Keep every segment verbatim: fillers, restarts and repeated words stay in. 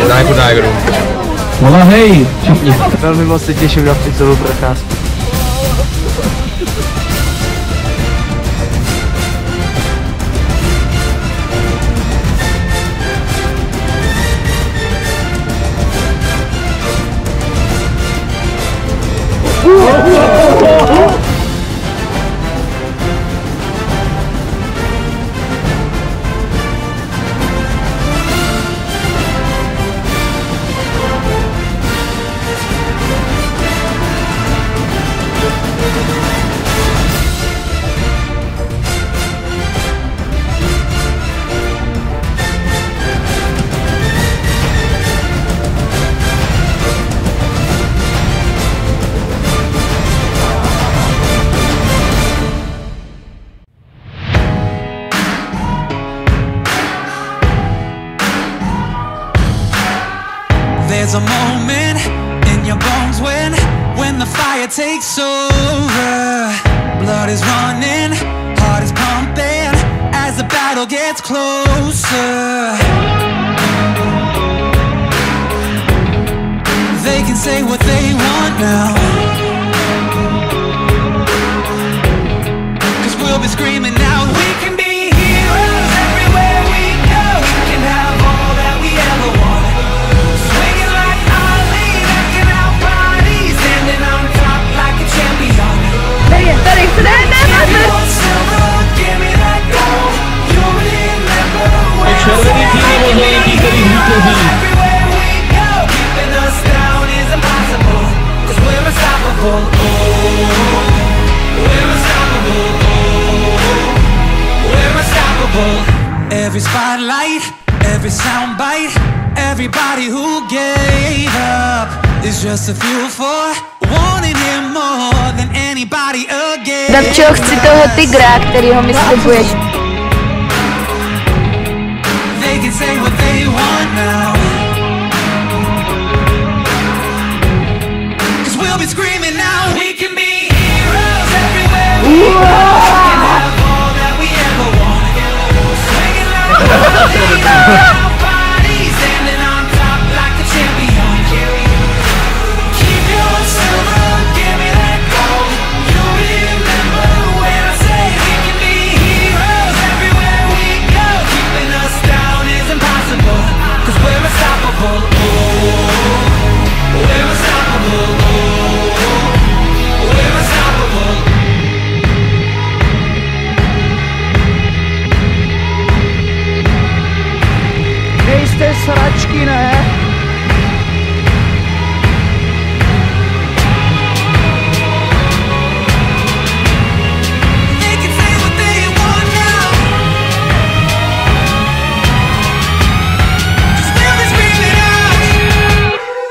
na jako Niagru. No hej, všichni. Velmi moc se těším na celou procházku. There's a moment in your bones when, when the fire takes over. Blood is running, heart is pumping as the battle gets closer. They can say what they want now, 'cause we'll be screaming now. We can be heroes everywhere we go. We can have all that we ever want. Tady chce dát Červený tým nebo zelený, který vítězí. Every spotlight, every soundbite, everybody who gave up is just a fuel for wanting him more than anybody again. Davčo, chci toho tygra, kterýho mi slibuješ. They can say what they want now, 'cause we'll be screaming now. We can be heroes everywhere we go. We can have all that we ever want. Swinging like a body, standing on top like a champion. Keep your silver, give me that gold. You remember when I say we can be heroes everywhere we go. Keeping us down is impossible, 'cause we're unstoppable. Oh, we're unstoppable. Oh, we're unstoppable. Nejste sračky, ne? They can say what they want now, 'cause we'll be screaming out.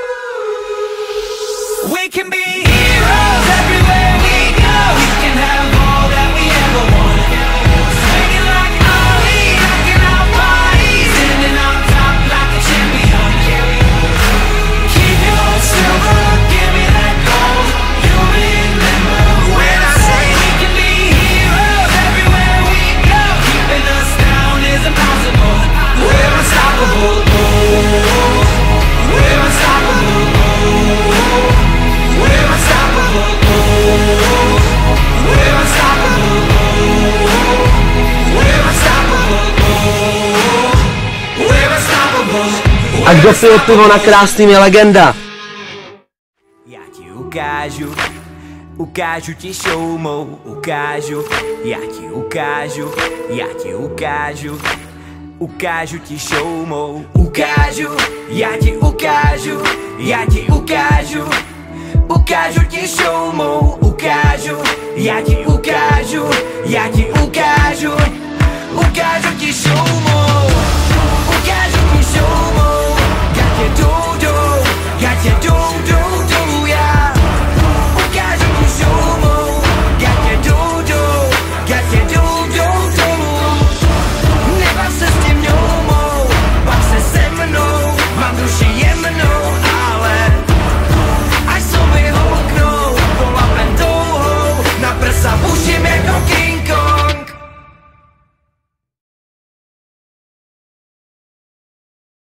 We can be heroes everywhere we go. We can have all that we ever want. Swinging like Ali, rocking our bodies, standing on top like a champion. Keep your silver, give me that gold. You remember when I say we can be heroes everywhere we go. Keeping us down is impossible. We're unstoppable. Oh, we're unstoppable. Oh, we're unstoppable. Oh, we're unstoppable. Oh, we're unstoppable. Oh, we're unstoppable. A kdo pil pivo na krásným je legenda. Já ti ukážu, ukážu ti show mou, ukážu, já ti ukážu, já ti ukážu, ukážu ti show mou, ukážu, já ti ukážu, já ti ukážu, ukážu ti show mou, ukážu, já ti ukážu, já ti ukážu, ukážu ti show mou, ukážu